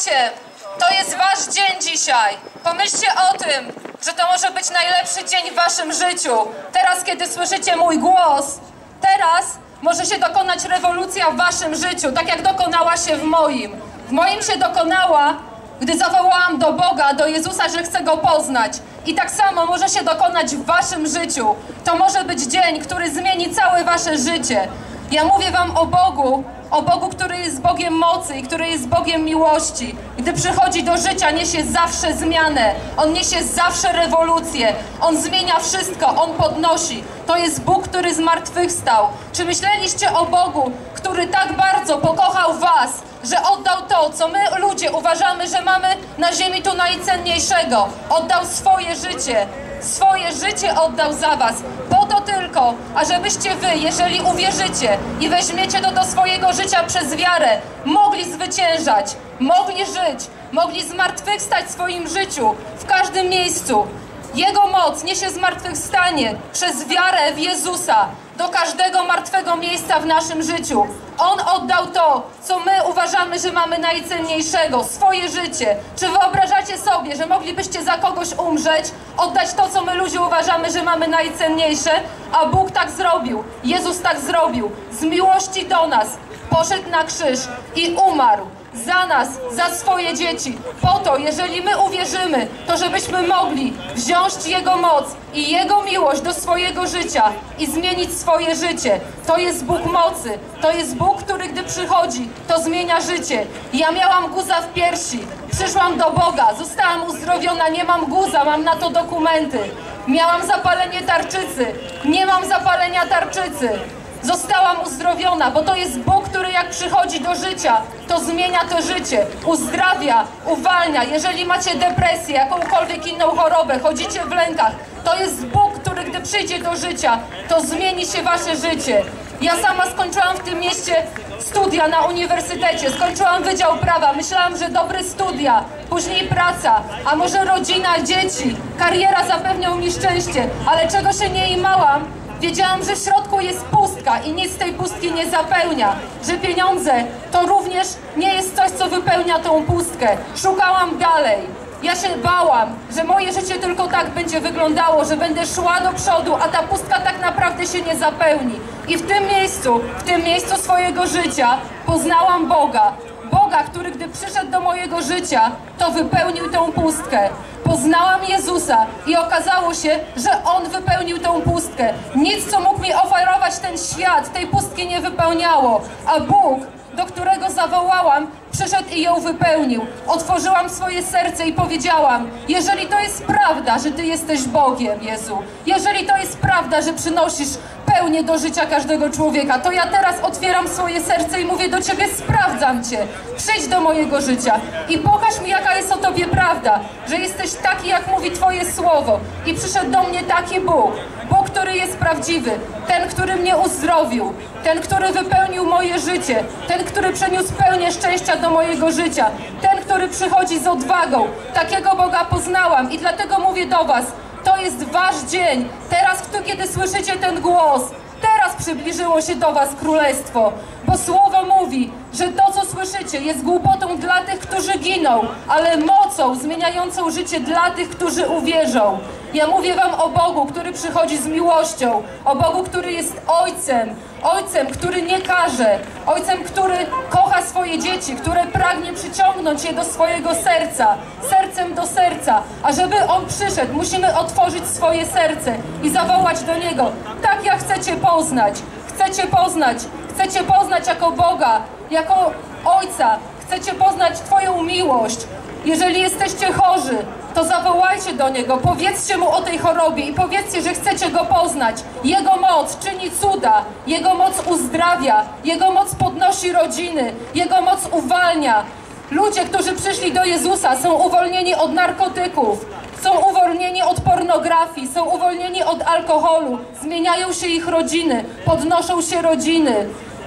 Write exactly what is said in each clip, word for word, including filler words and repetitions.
Słuchajcie, to jest wasz dzień dzisiaj. Pomyślcie o tym, że to może być najlepszy dzień w waszym życiu. Teraz, kiedy słyszycie mój głos, teraz może się dokonać rewolucja w waszym życiu, tak jak dokonała się w moim. W moim się dokonała, gdy zawołałam do Boga, do Jezusa, że chcę Go poznać. I tak samo może się dokonać w waszym życiu. To może być dzień, który zmieni całe wasze życie. Ja mówię wam o Bogu, o Bogu, który jest Bogiem mocy i który jest Bogiem miłości. Gdy przychodzi do życia, niesie zawsze zmianę. On niesie zawsze rewolucję. On zmienia wszystko, On podnosi. To jest Bóg, który zmartwychwstał. Czy myśleliście o Bogu, który tak bardzo pokochał was, że oddał to, co my ludzie uważamy, że mamy na ziemi tu najcenniejszego? Oddał swoje życie. Swoje życie oddał za was. Po to tylko, ażebyście wy, jeżeli uwierzycie i weźmiecie to do swojego życia przez wiarę, mogli zwyciężać, mogli żyć, mogli zmartwychwstać w swoim życiu, w każdym miejscu. Jego moc niesie zmartwychwstanie przez wiarę w Jezusa do każdego martwego miejsca w naszym życiu. On oddał to, co my uważamy, że mamy najcenniejszego, swoje życie. Czy wyobrażacie sobie, że moglibyście za kogoś umrzeć, oddać to, co my ludzie uważamy, że mamy najcenniejsze? A Bóg tak zrobił, Jezus tak zrobił. Z miłości do nas poszedł na krzyż i umarł. Za nas, za swoje dzieci. Po to, jeżeli my uwierzymy, to żebyśmy mogli wziąć Jego moc i Jego miłość do swojego życia i zmienić swoje życie. To jest Bóg mocy. To jest Bóg, który gdy przychodzi, to zmienia życie. Ja miałam guza w piersi. Przyszłam do Boga, zostałam uzdrowiona, nie mam guza, mam na to dokumenty. Miałam zapalenie tarczycy, nie mam zapalenia tarczycy. Zostałam uzdrowiona, bo to jest Bóg, który jak przychodzi do życia, to zmienia to życie, uzdrawia, uwalnia. Jeżeli macie depresję, jakąkolwiek inną chorobę, chodzicie w lękach, to jest Bóg, który gdy przyjdzie do życia, to zmieni się wasze życie. Ja sama skończyłam w tym mieście studia na uniwersytecie, skończyłam Wydział Prawa, myślałam, że dobre studia, później praca, a może rodzina, dzieci, kariera zapewnią mi szczęście, ale czego się nie imałam, wiedziałam, że w środku jest pustka i nic tej pustki nie zapełnia, że pieniądze to również nie jest coś, co wypełnia tą pustkę. Szukałam dalej. Ja się bałam, że moje życie tylko tak będzie wyglądało, że będę szła do przodu, a ta pustka tak naprawdę się nie zapełni. I w tym miejscu, w tym miejscu swojego życia poznałam Boga. Boga, który gdy przyszedł do mojego życia, to wypełnił tę pustkę. Poznałam Jezusa i okazało się, że On wypełnił tę pustkę. Nic, co mógł mi oferować ten świat, tej pustki nie wypełniało. A Bóg, do którego zawołałam, przyszedł i ją wypełnił. Otworzyłam swoje serce i powiedziałam: jeżeli to jest prawda, że Ty jesteś Bogiem, Jezu, jeżeli to jest prawda, że przynosisz pełnię do życia każdego człowieka, to ja teraz otwieram swoje serce i mówię do Ciebie: sprawdzam Cię, przyjdź do mojego życia i pokaż mi, jaka jest o Tobie prawda, że jesteś taki, jak mówi Twoje słowo. I przyszedł do mnie taki Bóg, Bóg, który jest prawdziwy, ten, który mnie uzdrowił, ten, który wypełnił moje życie, ten, który przyniósł pełnię szczęścia do mojego życia, ten, który przychodzi z odwagą. Takiego Boga poznałam i dlatego mówię do Was: to jest wasz dzień. Teraz, kiedy słyszycie ten głos, teraz przybliżyło się do was Królestwo. Bo Słowo mówi, że to, co słyszycie, jest głupotą dla tych, którzy giną, ale mocą zmieniającą życie dla tych, którzy uwierzą. Ja mówię wam o Bogu, który przychodzi z miłością, o Bogu, który jest Ojcem, Ojcem, który nie karze, Ojcem, który kocha swoje dzieci, który pragnie przyciągnąć je do swojego serca, sercem do serca. A żeby On przyszedł, musimy otworzyć swoje serce i zawołać do Niego: tak jak chcecie poznać, chcecie poznać, chcecie poznać jako Boga, jako Ojca, chcecie poznać Twoją miłość. Jeżeli jesteście chorzy, to zawołajcie do Niego, powiedzcie Mu o tej chorobie i powiedzcie, że chcecie Go poznać. Jego moc czyni cuda, Jego moc uzdrawia, Jego moc podnosi rodziny, Jego moc uwalnia. Ludzie, którzy przyszli do Jezusa, są uwolnieni od narkotyków, są uwolnieni od pornografii, są uwolnieni od alkoholu, zmieniają się ich rodziny, podnoszą się rodziny.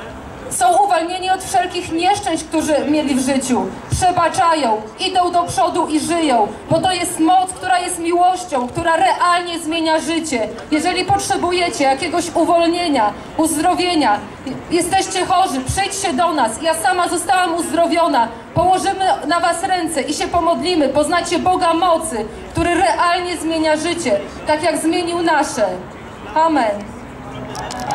Są uwalnieni od wszelkich nieszczęść, które mieli w życiu. Przebaczają, idą do przodu i żyją, bo to jest moc, która jest miłością, która realnie zmienia życie. Jeżeli potrzebujecie jakiegoś uwolnienia, uzdrowienia, jesteście chorzy, przyjdźcie do nas. Ja sama zostałam uzdrowiona. Położymy na was ręce i się pomodlimy. Poznacie Boga mocy, który realnie zmienia życie, tak jak zmienił nasze. Amen.